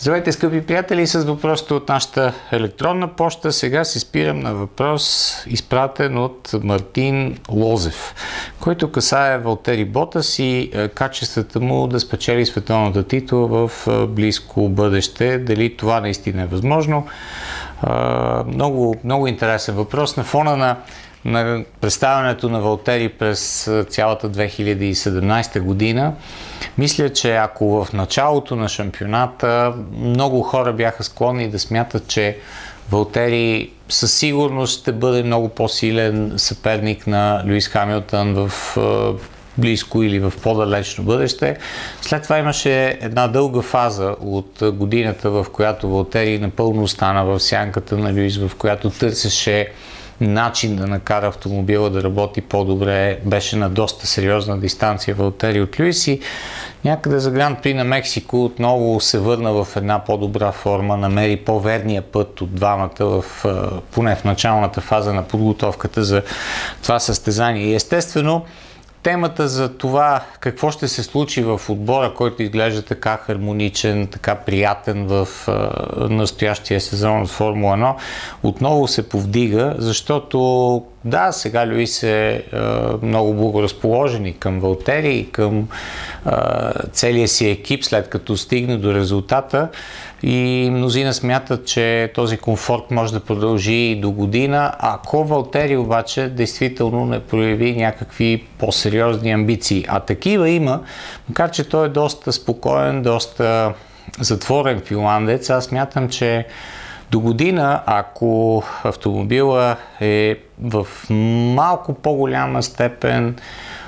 Здравейте, скъпи приятели, с въпросите от нашата електронна поща. Сега се спирам на въпрос, изпратен от Мартин Лозев, който касае Валтери Ботас и качествата му да спечели световната титла в близко бъдеще. Дали това наистина е възможно? Много интересен въпрос на фона на представянето на Валтери през цялата 2017 година. Мисля, че ако в началото на шампионата много хора бяха склонни да смятат, че Валтери със сигурност ще бъде много по-силен съперник на Луис Хамилтън в близко или в по-далечно бъдеще. След това имаше една дълга фаза от годината, в която Валтери напълно остана в сянката на Луис, в която търсеше начин да накара автомобила да работи по-добре. Беше на доста сериозна дистанция Валтери от Луис и някъде за Гран При на Мексико отново се върна в една по-добра форма, намери по-верния път от двамата, поне в началната фаза на подготовката за това състезание. И естествено, темата за това какво ще се случи в отбора, който изглежда така хармоничен, така приятен в настоящия сезон от Формула 1, отново се повдига, защото да, сега Луис е много благоразположен и към Валтери, и към целия си екип, след като стигне до резултата. И мнозина смятат, че този комфорт може да продължи и до година, ако Валтери обаче действително не прояви някакви по-сериозни амбиции. А такива има, макар че той е доста спокоен, доста затворен финландец. Аз смятам, че до година, ако автомобила е в малко по-голяма степен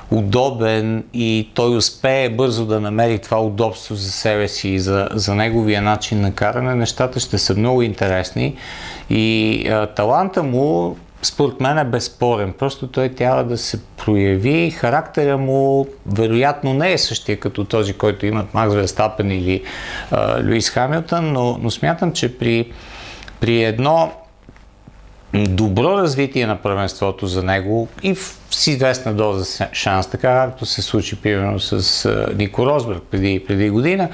удобен и той успее бързо да намери това удобство за себе си и за неговия начин на каране, нещата ще са много интересни и таланта му според мен е безспорен. Просто той трябва да се прояви. Характера му вероятно не е същия като този, който имат Макс Верстапен или Луис Хамилтън, но смятам, че при едно добро развитие на първенството за него и с известна доза шанс, така както се случи примерно с Нико Росберг преди година,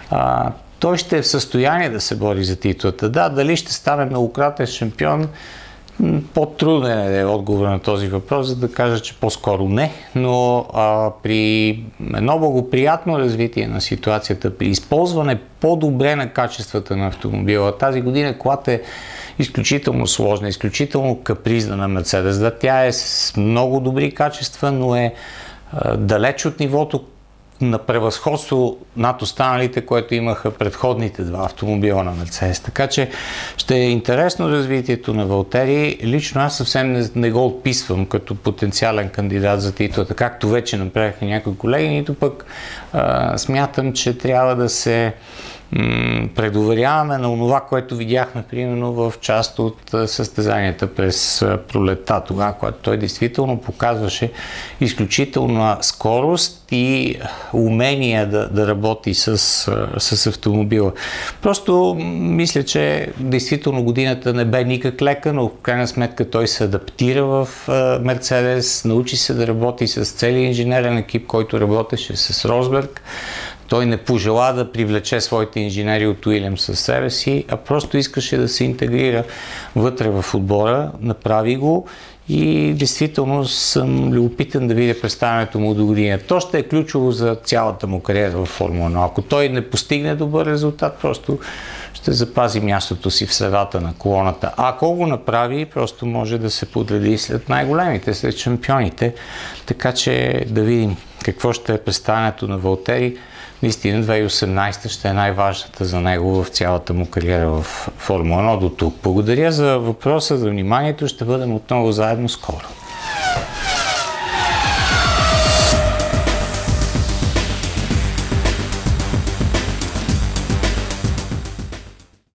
той ще е в състояние да се бори за титлата. Да, дали ще стане многократен шампион, по-труден е отговор на този въпрос, за да кажа, че по-скоро не, но при едно благоприятно развитие на ситуацията, при използване по-добре на качествата на автомобила, тази година колата е изключително сложна, изключително капризна на Мерцедес. Да, тя е с много добри качества, но е далеч от нивото на превъзходство над останалите, което имаха предходните два автомобила на Мерцедес. Така че ще е интересно развитието на Валтери. Лично аз съвсем не го отписвам като потенциален кандидат за титлата, както вече направиха някои колеги, нито пък смятам, че трябва да се предоверяваме на това, което видяхме примерно в част от състезанията през пролетта, тогава, когато той действително показваше изключителна скорост и умение да работи с автомобила. Просто мисля, че действително годината не бе никак лека, но в крайна сметка той се адаптира в Мерцедес, научи се да работи с целия инженерен екип, който работеше с Росберг. Той не пожела да привлече своите инженери от Уилямс със себе си, а просто искаше да се интегрира вътре в отбора, направи го и действително съм любопитен да видя представянето му до година. То ще е ключово за цялата му кариера в Формула 1. Ако той не постигне добър резултат, просто ще запази мястото си в средата на колоната. А ако го направи, просто може да се подреди след най-големите, след шампионите. Така че да видим какво ще е представянето на Валтери. Наистина 2018 ще е най-важната за него в цялата му кариера в Формула 1 до тук. Благодаря за въпроса, за вниманието. Ще бъдем отново заедно скоро.